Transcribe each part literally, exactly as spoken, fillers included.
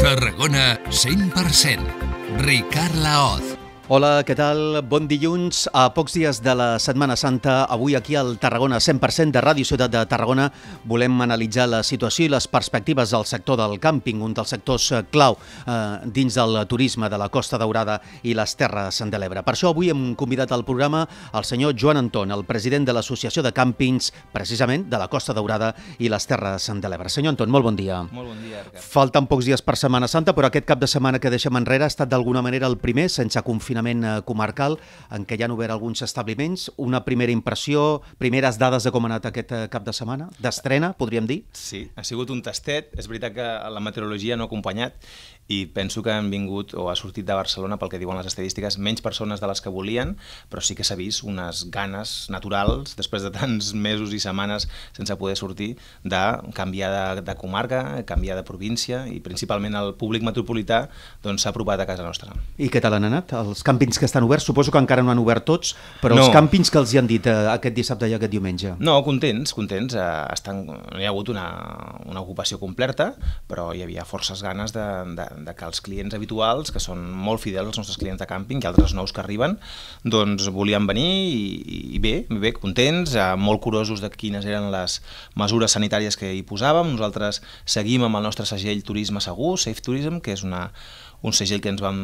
Tarragona cent per cent. Ricard Laoz. Hola, què tal? Bon dilluns. A pocs dies de la Setmana Santa, avui aquí al Tarragona cent per cent de Ràdio Ciutat de Tarragona volem analitzar la situació i les perspectives del sector del càmping, un dels sectors clau eh, dins del turisme de la Costa Daurada i les Terres de l'Ebre. Per això avui hem convidat al programa el senyor Joan Anton, el president de l'Associació de Càmpings, precisament de la Costa Daurada i les Terres de l'Ebre. Senyor Anton, molt bon dia. Molt bon dia, Ricard. Falten pocs dies per Setmana Santa, però aquest cap de setmana que deixem enrere ha estat d'alguna manera el primer, sense confinament comarcal, en què ja han obert alguns establiments. Una primera impressió, primeres dades de com ha anat aquest cap de setmana, d'estrena, podríem dir? Sí, ha sigut un tastet. És veritat que la meteorologia no ha acompanyat i penso que han vingut o ha sortit de Barcelona, pel que diuen les estadístiques, menys persones de les que volien, però sí que s'ha vist unes ganes naturals, després de tants mesos i setmanes sense poder sortir, de canviar de, de comarca, canviar de província, i principalment el públic metropolità doncs, s'ha apropat a casa nostra. I què tal han anat? Els càmpings que estan oberts, suposo que encara no han obert tots, però no. Els càmpings que els hi han dit eh, aquest dissabte i aquest diumenge? No, contents, contents. Eh, estan, no hi ha hagut una, una ocupació completa, però hi havia forces ganes de, de, de que els clients habituals, que són molt fidels als nostres clients de càmping i altres nous que arriben, doncs volien venir i, i bé, bé, contents, eh, molt curosos de quines eren les mesures sanitàries que hi posàvem. Nosaltres seguim amb el nostre segell Turisme Segur, Safe Tourism, que és una un segell que ens vam,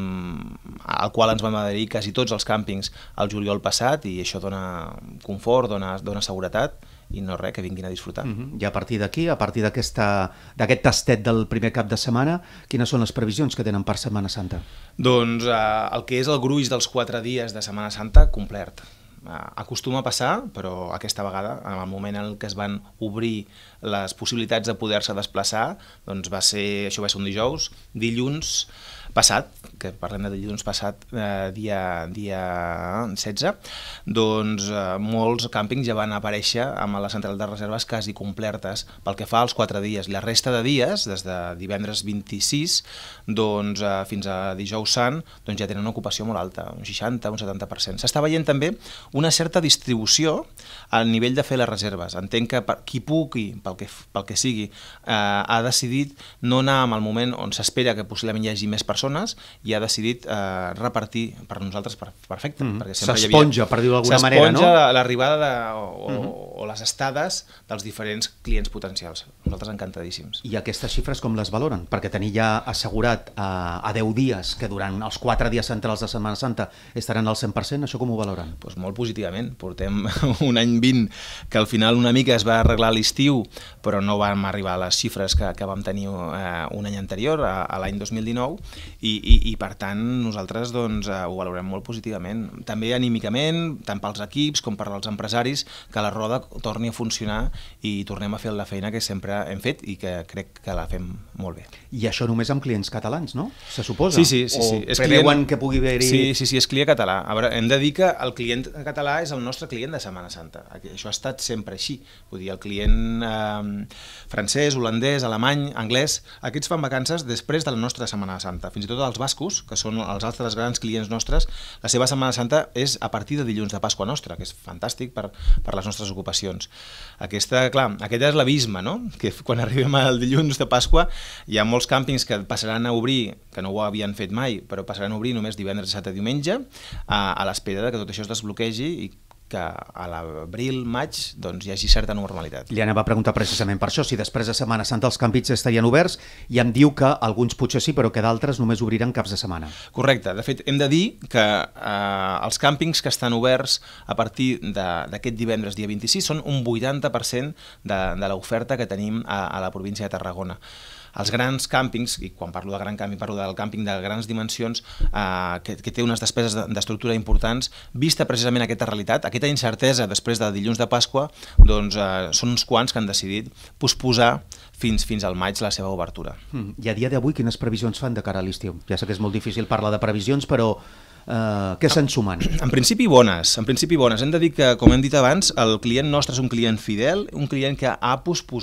al qual ens vam adherir quasi tots els càmpings al juliol passat, i això dona confort, dona, dona seguretat, i no res, que vinguin a disfrutar. Uh-huh. I a partir d'aquí, a partir d'aquest tastet del primer cap de setmana, quines són les previsions que tenen per Setmana Santa? Doncs eh, el que és el gruix dels quatre dies de Setmana Santa, complert. Acostuma a passar, però aquesta vegada, en el moment en què es van obrir les possibilitats de poder-se desplaçar, doncs va ser, això va ser un dijous, dilluns passat, que parlem de dilluns passat, eh, dia, dia setze, doncs eh, molts càmpings ja van aparèixer amb la central de reserves quasi complertes pel que fa als quatre dies. La resta de dies, des de divendres vint-i-sis doncs, eh, fins a dijous sant, doncs ja tenen una ocupació molt alta, un seixanta, un setanta per cent. S'està veient també una certa distribució al nivell de fer les reserves. Entenc que per qui pugui, pel que, pel que sigui, eh, ha decidit no anar en el moment on s'espera que possiblement hi hagi més persones i ha decidit eh, repartir per nosaltres perfecte. Mm -hmm. S'esponja, per dir-ho d'alguna manera, no? S'esponja l'arribada de, o, mm -hmm. o les estades dels diferents clients potencials. Nosaltres encantadíssims. I aquestes xifres com les valoren? Perquè tenir ja assegurat a, a deu dies que durant els quatre dies centrals de Setmana Santa estaran al cent per cent, això com ho valoren? Pues molt positivament. Portem un any vint que al final una mica es va arreglar a l'estiu, però no vam arribar a les xifres que, que vam tenir eh, un any anterior, a, a l'any dos mil dinou, i, i, i per tant nosaltres doncs, eh, ho valorem molt positivament. També anímicament, tant pels equips com per als empresaris, que la roda torni a funcionar i tornem a fer la feina que sempre hem fet i que crec que la fem molt bé. I això només amb clients catalans, no? Se suposa? Sí, sí, sí. sí. O preveuen client... que pugui haver-hi... Sí, sí, sí, és client català. A veure, hem de dir que el client català és el nostre client de Setmana Santa. Això ha estat sempre així. Vull dir, el client eh, francès, holandès, alemany, anglès, aquests fan vacances després de la nostra Setmana Santa. Fins i tot els bascos, que són els altres grans clients nostres, la seva Setmana Santa és a partir de dilluns de Pasqua nostra, que és fantàstic per, per les nostres ocupacions. Aquesta, clar, aquest és l'abisme, no? Que quan arribem al dilluns de Pasqua hi ha molts càmpings que passaran a obrir, que no ho havien fet mai, però passaran a obrir només divendres, dissabte i diumenge, a, a l'espera que tot això es desbloquegi i que a l'abril, maig, doncs hi hagi certa normalitat. Li anava a preguntar precisament per això, si després de Setmana Santa els càmpings estarien oberts, i em diu que alguns potser sí, però que d'altres només obriran caps de setmana. Correcte. De fet, hem de dir que eh, els càmpings que estan oberts a partir d'aquest divendres, dia vint-i-sis, són un vuitanta per cent de, de l'oferta que tenim a, a la província de Tarragona. Els grans càmpings, i quan parlo de gran càmping parlo del càmping de grans dimensions, eh, que, que té unes despeses d'estructura importants, vista precisament aquesta realitat, aquesta incertesa després de dilluns de Pasqua, doncs eh, són uns quants que han decidit posposar fins, fins al maig la seva obertura. Mm. I a dia d'avui quines previsions fan de cara a l'estiu? Ja sé que és molt difícil parlar de previsions, però Uh, què se'n sumen? En principi bones, en principi bones. Hem de dir que, com hem dit abans, el client nostre és un client fidel, un client que ha posposat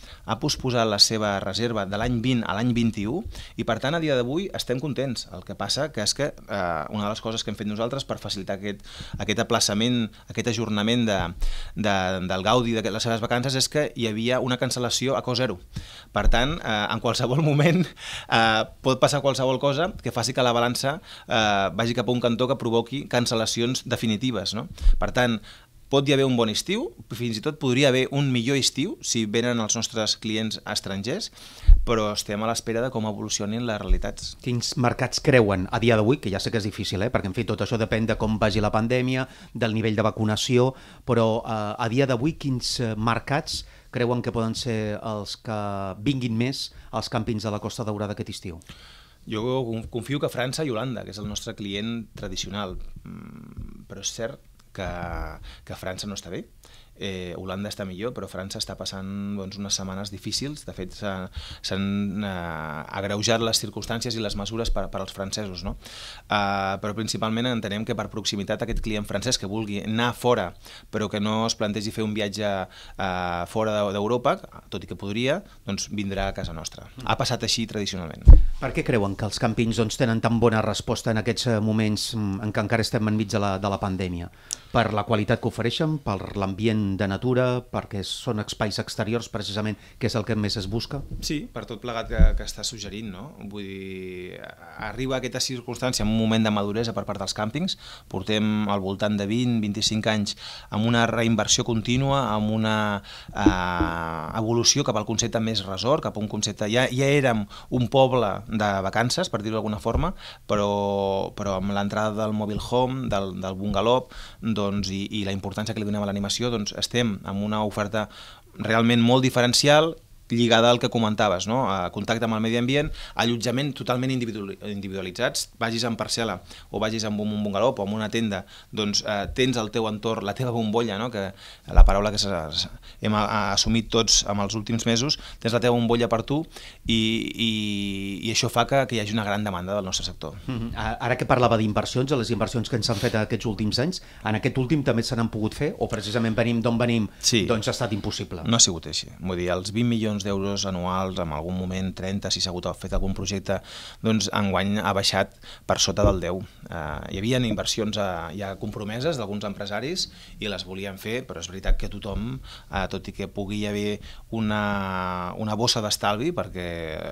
ha posposat la seva reserva de l'any vint a l'any vint-i-u i per tant a dia d'avui estem contents. El que passa que és que eh, una de les coses que hem fet nosaltres per facilitar aquest, aquest aplaçament, aquest ajornament de, de, del gaudi de les seves vacances és que hi havia una cancel·lació a cost zero. Per tant, eh, en qualsevol moment eh, pot passar qualsevol cosa que faci que la balança eh, vagi cap a un cantó que provoqui cancel·lacions definitives, no? Per tant, pot hi haver un bon estiu, fins i tot podria haver un millor estiu si venen els nostres clients estrangers, però estem a l'espera de com evolucionin les realitats. Quins mercats creuen a dia d'avui, que ja sé que és difícil, eh? perquè en fi tot això depèn de com vagi la pandèmia, del nivell de vacunació, però eh, a dia d'avui quins mercats creuen que poden ser els que vinguin més als càmpings de la Costa Daurada aquest estiu? Jo confio que França i Holanda, que és el nostre client tradicional, però és cert que, que França no està bé. Eh, Holanda està millor, però França està passant doncs, unes setmanes difícils. De fet, s'han eh, agreujat les circumstàncies i les mesures per, per als francesos, no? Eh, però principalment entenem que per proximitat aquest client francès que vulgui anar fora, però que no es plantegi fer un viatge eh, fora d'Europa, tot i que podria, doncs vindrà a casa nostra. Ha passat així tradicionalment. Per què creuen que els càmpings doncs, tenen tan bona resposta en aquests moments en què encara estem enmig de la, de la pandèmia? Per la qualitat que ofereixen, per l'ambient de natura, perquè són espais exteriors precisament, que és el que més es busca? Sí, per tot plegat que, que està suggerint, no? Vull dir, arriba a aquesta circumstància en un moment de maduresa per part dels càmpings, portem al voltant de vint a vint-i-cinc anys amb una reinversió contínua, amb una eh, evolució cap al concepte més resort, cap a un concepte... Ja, ja érem un poble de vacances, per dir-ho d'alguna forma, però, però amb l'entrada del mobile home, del, del bungalow, doncs, i, i la importància que li donem a l'animació, doncs estem amb una oferta realment molt diferencial, lligada al que comentaves, no? A contacte amb el medi ambient, allotjament totalment individualitzats, vagis en parcel·la o vagis en un bungalow o en una tenda, doncs eh, tens al teu entorn la teva bombolla, no? Que la paraula que hem assumit tots en els últims mesos, tens la teva bombolla per tu i, i, i això fa que, que hi hagi una gran demanda del nostre sector. Mm-hmm. Ara que parlava d'inversions, a les inversions que ens han fet aquests últims anys, en aquest últim també se n'han pogut fer o precisament venim d'on venim, sí. Doncs ha estat impossible? No ha sigut així. Vull dir, els vint milions d'euros anuals, en algun moment trenta, si s'ha hagut fet algun projecte, doncs enguany ha baixat per sota del deu. Eh, hi havia inversions eh, ja compromeses d'alguns empresaris i les volien fer, però és veritat que tothom, eh, tot i que pugui haver una, una bossa d'estalvi, perquè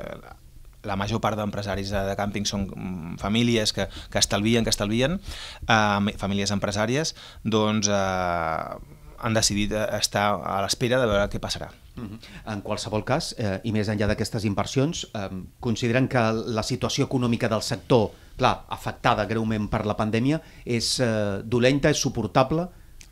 la major part d'empresaris de, de càmping són famílies que, que estalvien, que estalvien, eh, famílies empresàries, doncs eh, han decidit estar a l'espera de veure què passarà. En qualsevol cas, eh, i més enllà d'aquestes inversions, eh, consideren que la situació econòmica del sector, clar, afectada greument per la pandèmia, és eh, dolenta, és suportable?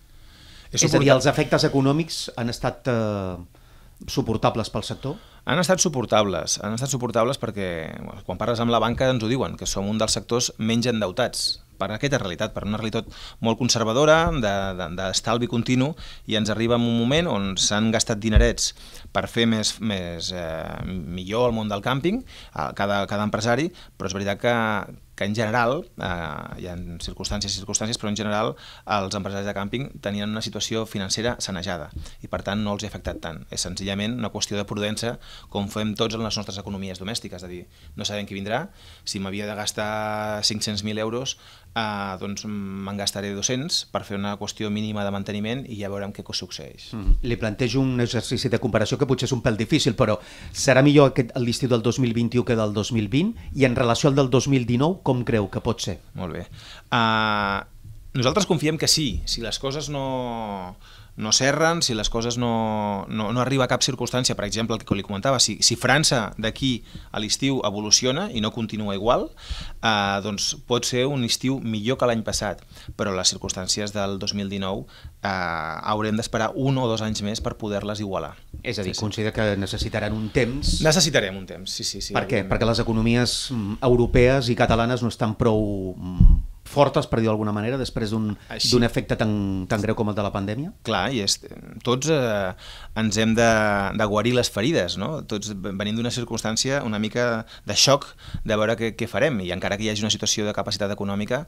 És, és a dir, els efectes econòmics han estat eh, suportables pel sector? Han estat suportables, han estat suportables perquè bueno, quan parles amb la banca ens ho diuen, que som un dels sectors menys endeutats per aquesta realitat, per una realitat molt conservadora, d'estalvi de, de, continu, i ens arriba en un moment on s'han gastat dinerets per fer més, més eh, millor el món del càmping, cada, cada empresari, però és veritat que, que en general, eh, hi ha circumstàncies i circumstàncies, però en general els empresaris de càmping tenien una situació financera sanejada i per tant no els ha afectat tant. És senzillament una qüestió de prudència com fem tots en les nostres economies domèstiques, és a dir, no sabem qui vindrà, si m'havia de gastar cinc-cents mil euros, Uh, doncs me'n gastaré dos-cents per fer una qüestió mínima de manteniment i ja veurem què succeeix. Mm. Li plantejo un exercici de comparació que potser és un pèl difícil, però serà millor l'estiu del dos mil vint-i-u que del dos mil vint? I en relació al del dos mil dinou, com creu que pot ser? Molt bé. Uh, nosaltres confiem que sí, si les coses no... no s'erren, si les coses no, no, no arriba a cap circumstància, per exemple, el que li comentava, si, si França d'aquí a l'estiu evoluciona i no continua igual, eh, doncs pot ser un estiu millor que l'any passat, però les circumstàncies del dos mil dinou eh, haurem d'esperar un o dos anys més per poder-les igualar. És a dir, sí, sí. Considera que necessitaran un temps... Necessitarem un temps, sí, sí. sí per què? Perquè les economies europees i catalanes no estan prou fortes, per dir d'alguna manera, després d'un efecte tan, tan greu com el de la pandèmia? Clar, i és, tots eh, ens hem de, de guarir les ferides, no? Tots venim d'una circumstància una mica de xoc de veure què, què farem, i encara que hi hagi una situació de capacitat econòmica,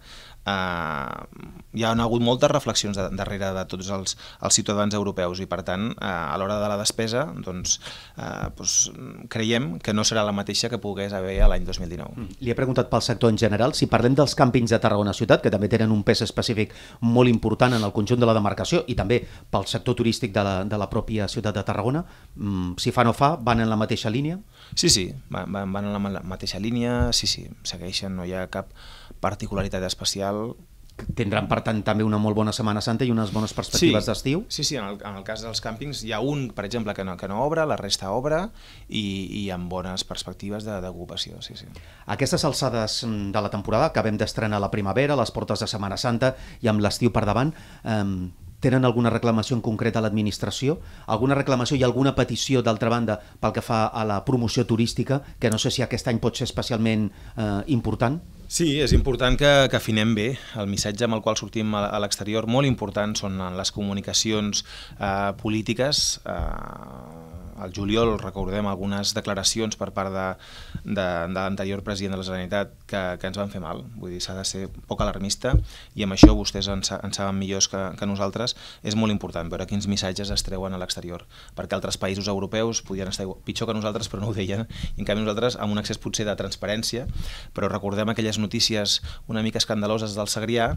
eh, hi ha hagut moltes reflexions de, darrere de tots els, els ciutadans europeus, i per tant, eh, a l'hora de la despesa, doncs, eh, doncs, creiem que no serà la mateixa que pogués haver l'any dos mil dinou. Li he preguntat pel sector en general. Si parlem dels càmpings de Tarragona Ciutat, que també tenen un pes específic molt important en el conjunt de la demarcació i també pel sector turístic de la, de la pròpia ciutat de Tarragona, si fa o no fa, van en la mateixa línia? Sí, sí, van, van en la mateixa línia, sí, sí, segueixen, no hi ha cap particularitat especial. Tindran, per tant, també una molt bona Setmana Santa i unes bones perspectives sí, d'estiu? Sí, sí, en el, en el cas dels càmpings hi ha un, per exemple, que no, que no obre, la resta obre i, i amb bones perspectives d'ocupació. Sí, sí. Aquestes alçades de la temporada, acabem d'estrenar la primavera, les portes de Setmana Santa i amb l'estiu per davant, eh, tenen alguna reclamació en concret a l'administració? Alguna reclamació i alguna petició, d'altra banda, pel que fa a la promoció turística, que no sé si aquest any pot ser especialment eh, important? Sí, és important que, que afinem bé el missatge amb el qual sortim a, a l'exterior. Molt important són les comunicacions eh, polítiques. Eh, al juliol recordem algunes declaracions per part de, de, de l'anterior president de la Generalitat que, que ens van fer mal. Vull dir, s'ha de ser poc alarmista, i amb això vostès en, en saben millors que, que nosaltres. És molt important veure quins missatges es treuen a l'exterior, perquè altres països europeus podien estar pitjor que nosaltres, però no ho deien, i en canvi nosaltres amb un accés potser de transparència, però recordem aquelles notícies una mica escandaloses del Segrià.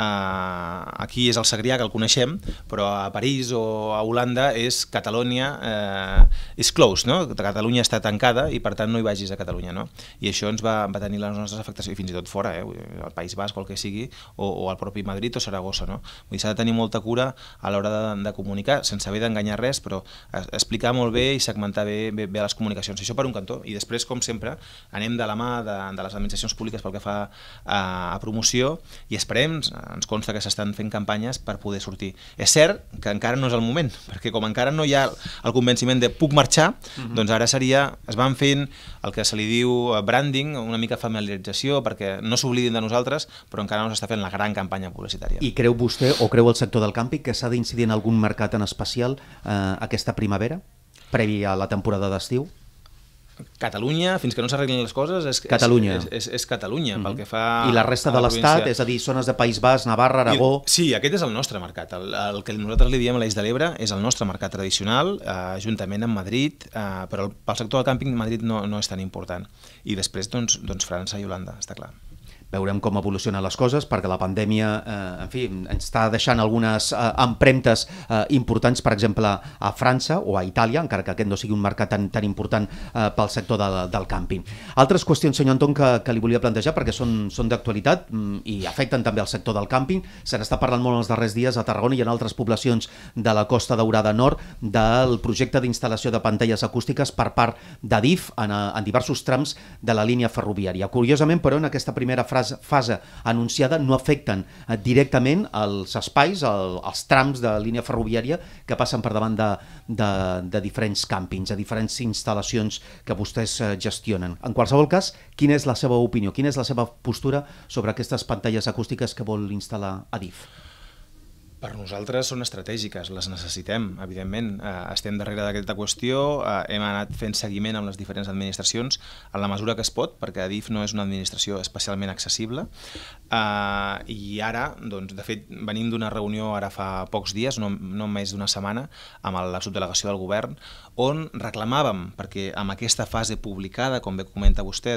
Eh, aquí és el Segrià, que el coneixem, però a París o a Holanda és Catalunya, eh, és close, no? Catalunya està tancada i per tant no hi vagis a Catalunya, no? I això ens va, va tenir les nostres afectacions, i fins i tot fora, eh? El País Basc o el que sigui, o, o el propi Madrid o Saragossa, no? Vull dir, s'ha de tenir molta cura a l'hora de, de comunicar, sense haver d'enganyar res, però explicar molt bé i segmentar bé, bé, bé les comunicacions. Això per un cantó. I després, com sempre, anem de la mà de, de les administracions públiques pel que fa a, a promoció, i esperem, ens consta que s'estan fent campanyes per poder sortir. És cert que encara no és el moment, perquè com encara no hi ha el convenciment de puc marxar, uh-huh. doncs ara seria, es van fent el que se li diu branding, una mica familiarització, perquè no s'oblidin de nosaltres, però encara no s'està fent la gran campanya publicitària. I creu vostè, o creu el sector del càmping, que s'ha d'incidir en algun mercat en especial eh, aquesta primavera, previ a la temporada d'estiu? Catalunya, fins que no s'arreglen les coses, és Catalunya, és, és, és Catalunya, mm-hmm. pel que fa... I la resta de l'Estat, és a dir, zones de País Basc, Navarra, Aragó... I, sí, aquest és el nostre mercat. El, el que nosaltres li diem a l'Eix de l'Ebre és el nostre mercat tradicional, eh, juntament amb Madrid, eh, però pel sector del càmping Madrid no, no és tan important. I després, doncs, doncs França i Holanda, està clar. Veurem com evolucionen les coses, perquè la pandèmia, eh, en fi, ens està deixant algunes eh, empremtes eh, importants, per exemple, a França o a Itàlia, encara que aquest no sigui un mercat tan, tan important eh, pel sector de, del càmping. Altres qüestions, senyor Anton, que, que li volia plantejar, perquè són, són d'actualitat mm, i afecten també el sector del càmping. Se n'està parlant molt els darrers dies a Tarragona i en altres poblacions de la Costa Daurada Nord del projecte d'instal·lació de pantalles acústiques per part d'Adif en, en diversos trams de la línia ferroviària. Curiosament, però, en aquesta primera fase fase anunciada no afecten directament els espais, el, els trams de línia ferroviària que passen per davant de, de, de diferents càmpings, de diferents instal·lacions que vostès gestionen. En qualsevol cas, quina és la seva opinió, quina és la seva postura sobre aquestes pantalles acústiques que vol instal·lar Adif? Per nosaltres són estratègiques, les necessitem, evidentment. Eh, estem darrere d'aquesta qüestió, eh, hem anat fent seguiment amb les diferents administracions en la mesura que es pot, perquè Adif no és una administració especialment accessible. Eh, I ara, doncs, de fet, venim d'una reunió ara fa pocs dies, no, no més d'una setmana, amb la subdelegació del govern, on reclamàvem, perquè amb aquesta fase publicada, com bé comenta vostè,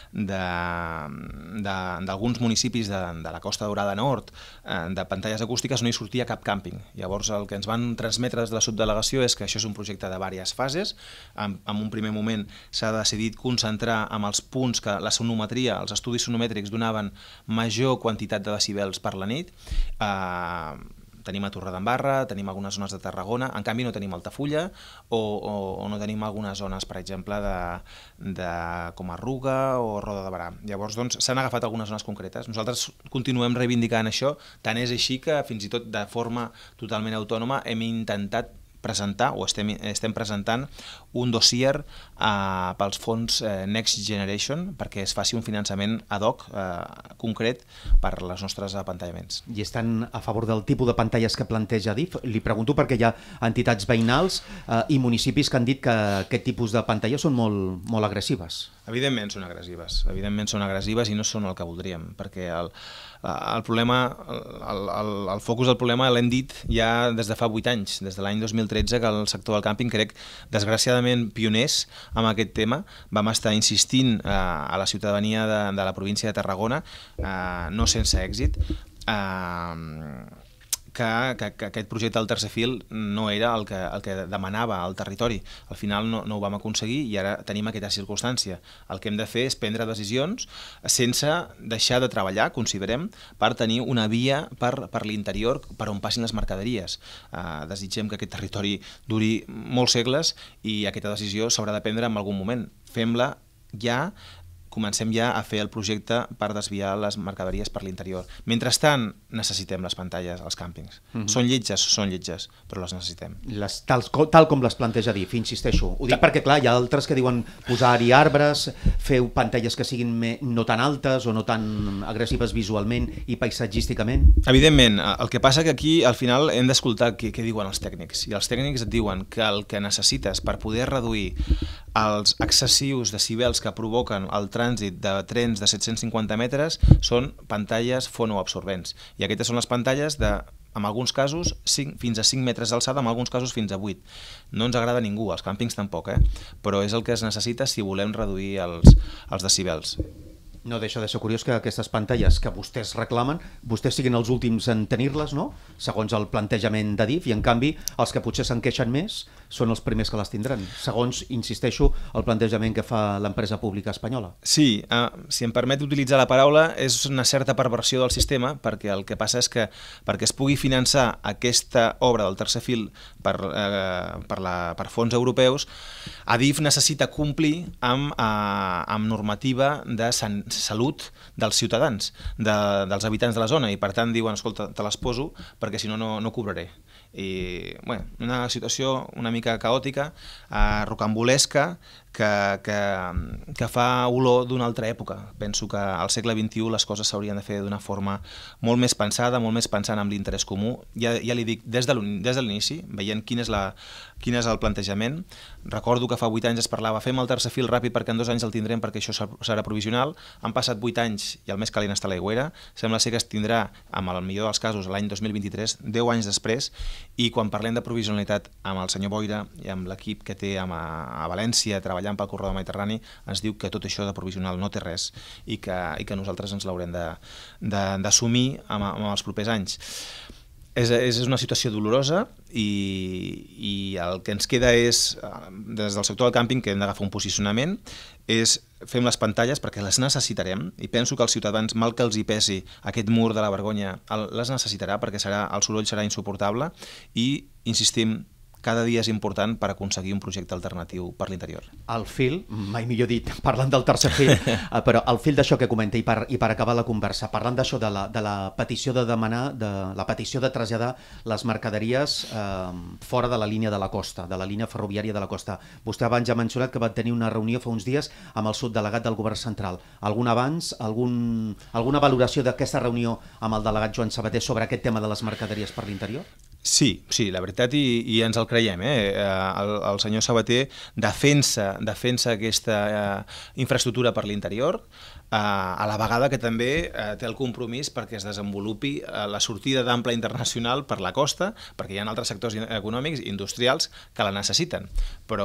d'alguns municipis de, de la Costa Daurada Nord, eh, de pantalles acústiques, no hi sortia sortia cap càmping. Llavors el que ens van transmetre des de la subdelegació és que això és un projecte de diverses fases. En, en un primer moment s'ha decidit concentrar amb els punts que la sonometria, els estudis sonomètrics donaven major quantitat de decibels per la nit. Eh, tenim a Torredembarra, tenim algunes zones de Tarragona, en canvi no tenim Altafulla o, o, o no tenim algunes zones, per exemple, de, de com Arruga o Roda de Barà. Llavors, doncs, s'han agafat algunes zones concretes. Nosaltres continuem reivindicant això, tant és així que fins i tot de forma totalment autònoma hem intentat presentar o estem, estem presentant un dossier eh, pels fons eh, Next Generation perquè es faci un finançament ad hoc eh, concret per als nostres apantallaments. I estan a favor del tipus de pantalles que planteja Adif? Li pregunto perquè hi ha entitats veïnals eh, i municipis que han dit que aquest tipus de pantalles són molt, molt agressives. Evidentment són agressives, evidentment són agressives i no són el que voldríem, perquè el, el problema, el, el, el focus del problema l'hem dit ja des de fa vuit anys, des de l'any dos mil tretze, que el sector del càmping, crec, desgraciadament pioners amb aquest tema, vam estar insistint eh, a la ciutadania de, de la província de Tarragona, eh, no sense èxit, eh, Que, que, que aquest projecte del tercer fil no era el que, el que demanava el territori. Al final no, no ho vam aconseguir i ara tenim aquesta circumstància. El que hem de fer és prendre decisions sense deixar de treballar, considerem, per tenir una via per, per l'interior per on passin les mercaderies. Uh, desitgem que aquest territori duri molts segles i aquesta decisió s'haurà de prendre en algun moment. Fem-la ja, comencem ja a fer el projecte per desviar les mercaderies per l'interior. Mentrestant, necessitem les pantalles als càmpings. Mm-hmm. Són lletges, són lletges, però les necessitem. Les, tal, tal com les planteja Adif, insisteixo. Ho dic perquè, clar, hi ha altres que diuen posar-hi arbres, fer pantalles que siguin me, no tan altes o no tan agressives visualment i paisatgísticament. Evidentment, el que passa que aquí, al final, hem d'escoltar què, què diuen els tècnics. I els tècnics et diuen que el que necessites per poder reduir els excessius decibels que provoquen el trànsit de trens de set-cents cinquanta metres són pantalles fonoabsorbents. I aquestes són les pantalles de, en alguns casos, cinc, fins a cinc metres d'alçada, en alguns casos fins a vuit. No ens agrada a ningú, als càmpings tampoc, eh? Però és el que es necessita si volem reduir els, els decibels. No deixa de ser curiós que aquestes pantalles que vostès reclamen, vostès siguin els últims en tenir-les, no? Segons el plantejament d'Adif, i en canvi els que potser se'n queixen més són els primers que les tindran, segons, insisteixo, el plantejament que fa l'empresa pública espanyola. Sí, eh, si em permet utilitzar la paraula, és una certa perversió del sistema, perquè el que passa és que perquè es pugui finançar aquesta obra del tercer fil per, eh, per, la, per fons europeus, Adif necessita complir amb, eh, amb normativa de san salut dels ciutadans, de, dels habitants de la zona, i per tant diuen, escolta, te les poso perquè si no, no, no cobraré. I, bueno, una situació una mica caòtica, eh, rocambolesca, que, que, que fa olor d'una altra època. Penso que al segle vint-i-u les coses s'haurien de fer d'una forma molt més pensada, molt més pensant en l'interès comú. Ja, ja li dic, des de l'inici, veient quin és, la, quin és el plantejament, recordo que fa vuit anys es parlava, fem el tercer fil ràpid perquè en dos anys el tindrem perquè això serà provisional. Han passat vuit anys i el més calent està a l'aigüera. Sembla ser que es tindrà, amb el millor dels casos, l'any dos mil vint-i-tres, deu anys després, i quan parlem de provisionalitat amb el senyor Boira i amb l'equip que té a, a València treballant pel corredor mediterrani, ens diu que tot això de provisional no té res i que, i que nosaltres ens l'haurem d'assumir amb, amb els propers anys. És, és una situació dolorosa i, i el que ens queda és, des del sector del càmping, que hem d'agafar un posicionament, és fem les pantalles perquè les necessitarem, i penso que els ciutadans, mal que els hi pesi aquest mur de la vergonya, les necessitarà perquè serà, el soroll serà insuportable, i insistim, cada dia és important per aconseguir un projecte alternatiu per l'interior. El fil, mai millor dit, parlant del tercer fil, però el fil d'això que comenta, i per, i per acabar la conversa, parlant d'això de, la, de la petició de demanar, de la petició de traslladar les mercaderies eh, fora de la línia de la costa, de la línia ferroviària de la costa. Vostè abans ja ha mencionat que va tenir una reunió fa uns dies amb el subdelegat del govern central. Algun abans, algun, alguna valoració d'aquesta reunió amb el delegat Joan Sabater sobre aquest tema de les mercaderies per l'interior? Sí, sí, la veritat, i, i ens el creiem. Eh? El, el senyor Sabater defensa, defensa aquesta eh, infraestructura per l'interior, eh, a la vegada que també eh, té el compromís perquè es desenvolupi eh, la sortida d'ample internacional per la costa, perquè hi ha altres sectors econòmics i industrials que la necessiten. Però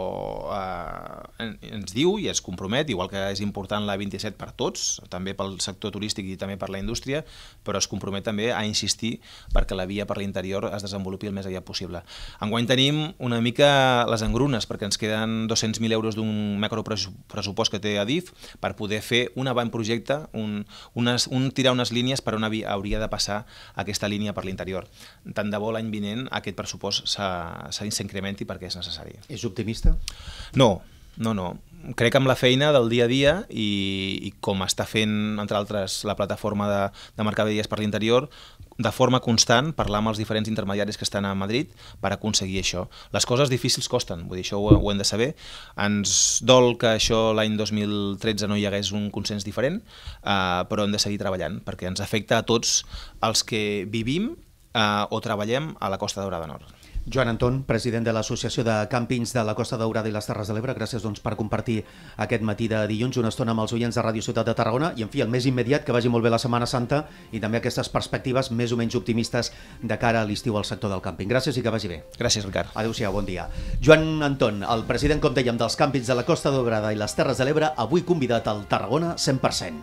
eh, ens diu i es compromet, igual que és important la vint-i-set per tots, també pel sector turístic i també per la indústria, però es compromet també a insistir perquè la via per l'interior es desenvolupi el més aviat possible. Enguany tenim una mica les engrunes, perquè ens queden dos-cents mil euros d'un macropressupost que té Adif per poder fer un avantprojecte, un, unes, un tirar unes línies per on hauria de passar aquesta línia per l'interior. Tant de bo l'any vinent aquest pressupost s'incrementi perquè és necessari. És optimista? No, no, no. Crec que amb la feina del dia a dia i, i com està fent, entre altres, la plataforma de, de mercaderies per l'interior, de forma constant, parlar amb els diferents intermediaris que estan a Madrid per aconseguir això. Les coses difícils costen, vull dir, això ho, ho hem de saber. Ens dol que això l'any dos mil tretze no hi hagués un consens diferent, eh, però hem de seguir treballant, perquè ens afecta a tots els que vivim eh, o treballem a la Costa Daurada Nord. Joan Anton, president de l'Associació de Càmpings de la Costa Daurada i les Terres de l'Ebre, gràcies doncs, per compartir aquest matí de dilluns una estona amb els oients de Ràdio Ciutat de Tarragona i, en fi, el més immediat, que vagi molt bé la Setmana Santa i també aquestes perspectives més o menys optimistes de cara a l'estiu al sector del càmping. Gràcies i que vagi bé. Gràcies, Ricard. Adéu-siau, bon dia. Joan Anton, el president, com dèiem, dels càmpings de la Costa Daurada i les Terres de l'Ebre, avui convidat al Tarragona cent per cent.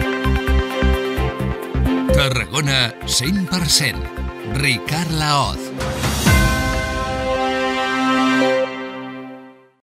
Tarragona cent per cent. Ricard Laoz.